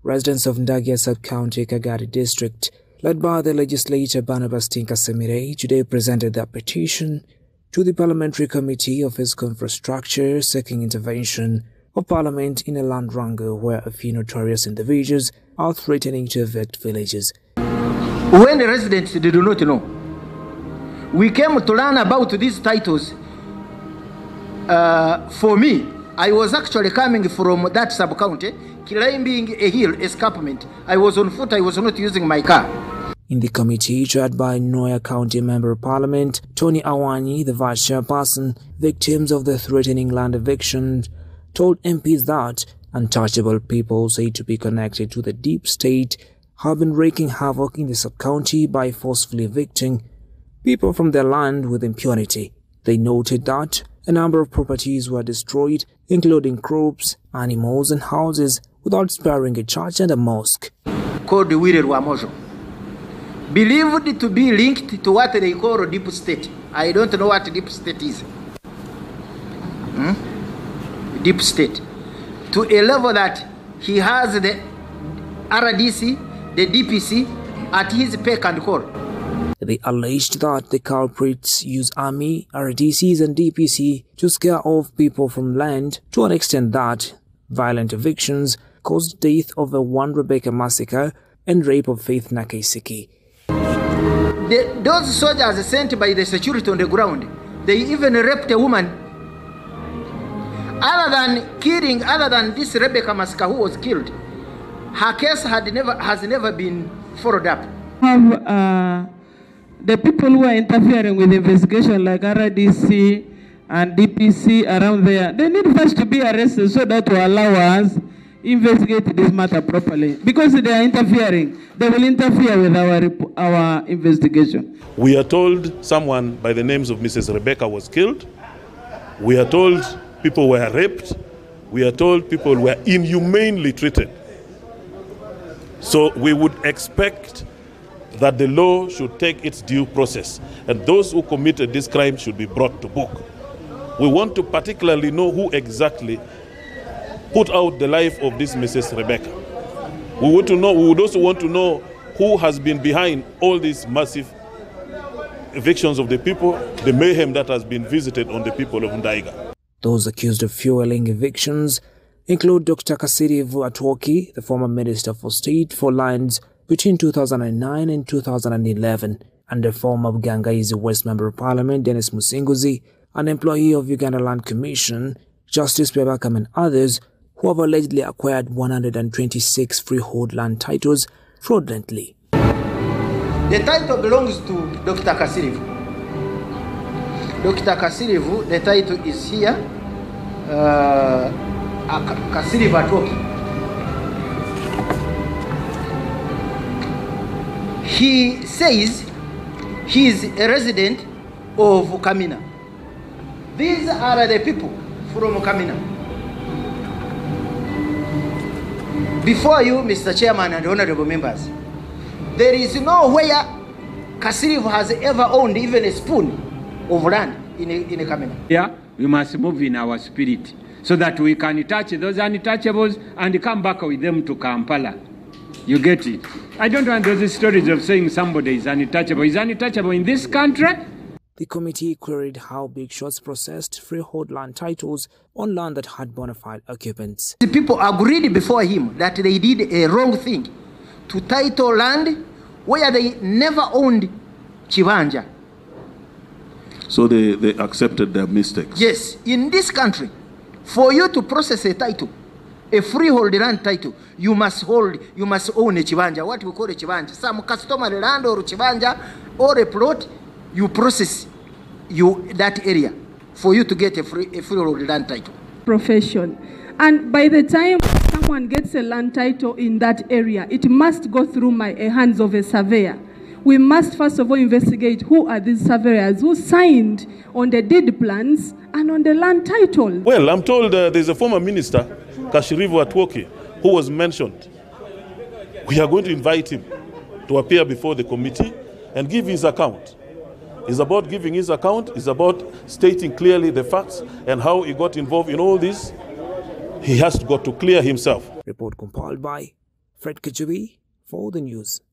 Residents of Ndagia Sub-County, Kagadi District, led by the legislator Barnabas Tinka Semire, today presented their petition to the Parliamentary Committee of Physical Infrastructure seeking intervention of Parliament in a land wrangle where a few notorious individuals are threatening to evict villages. When the residents did not know, we came to learn about these titles. For me, I was actually coming from that sub-county, climbing a hill escarpment. I was on foot, I was not using my car. In the committee, chaired by Noya County Member of Parliament Tony Awani, the vice chairperson, victims of the threatening land eviction told MPs that untouchable people said to be connected to the deep state have been wreaking havoc in the sub-county by forcefully evicting people from their land with impunity. They noted that a number of properties were destroyed, including crops, animals and houses, without sparing a church and a mosque. Called the Wire Wamojo, believed to be linked to what they call deep state. I don't know what deep state is. Deep state. To a level that he has the RDC, the DPC at his beck and call. They alleged that the culprits use army, RDCs and DPC to scare off people from land to an extent that violent evictions caused death of a one Rebecca massacre and rape of Faith Nakasiki. Those soldiers sent by the security on the ground, they even raped a woman. Other than killing, other than this Rebecca massacre who was killed, her case has never been followed up. The people who are interfering with the investigation like RDC and DPC around there, they need first to be arrested so that will allow us investigate this matter properly. Because they are interfering, they will interfere with our investigation. We are told someone by the names of Mrs. Rebecca was killed. We are told people were raped. We are told people were inhumanely treated. So we would expect that the law should take its due process, and those who committed this crime should be brought to book. We want to particularly know who exactly put out the life of this Mrs. Rebecca. We would also want to know who has been behind all these massive evictions of the people, the mayhem that has been visited on the people of Ndaiga. Those accused of fueling evictions include Dr. Kasirivu Atwoki, the former Minister for State for Lands between 2009 and 2011, and the former Gangaizi West Member of Parliament Dennis Musinguzi, an employee of Uganda Land Commission, Justice Bebakam and others who have allegedly acquired 126 freehold land titles fraudulently. The title belongs to Dr. Kasirivu. Dr. Kasirivu, the title is here, Kasirivu Atwoki. He says he is a resident of Kamina. These are the people from Kamina. Before you, Mr. Chairman and honorable members, there is nowhere Kasirivu has ever owned even a spoon of land in Kamina. Yeah, we must move in our spirit so that we can touch those untouchables and come back with them to Kampala. You get it? I don't want those stories of saying somebody is untouchable. Is untouchable in this country? The committee queried how Big Shots processed freehold land titles on land that had bona fide occupants. The people agreed before him that they did a wrong thing to title land where they never owned Chivanja. So they accepted their mistakes? Yes. In this country, for you to process a title, a freehold land title, you must own a chivanja, what we call a chivanja. Some customary land or chivanja or a plot, you process that area for you to get a freehold land title. Profession. And by the time someone gets a land title in that area, it must go through a hands of a surveyor. We must first of all investigate who are these surveyors who signed on the deed plans and on the land title. Well, I'm told there's a former minister, Kasirivu Atwoki, who was mentioned. We are going to invite him to appear before the committee and give his account. It's about giving his account, it's about stating clearly the facts and how he got involved in all this. He has got to clear himself. Report compiled by Fred Kajubi for the news.